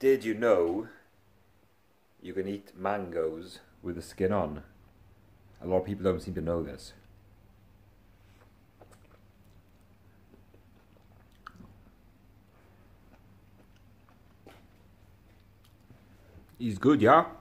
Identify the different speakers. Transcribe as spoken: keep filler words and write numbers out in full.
Speaker 1: Did you know you can eat mangoes with the skin on? A lot of people don't seem to know this. He's good, yeah?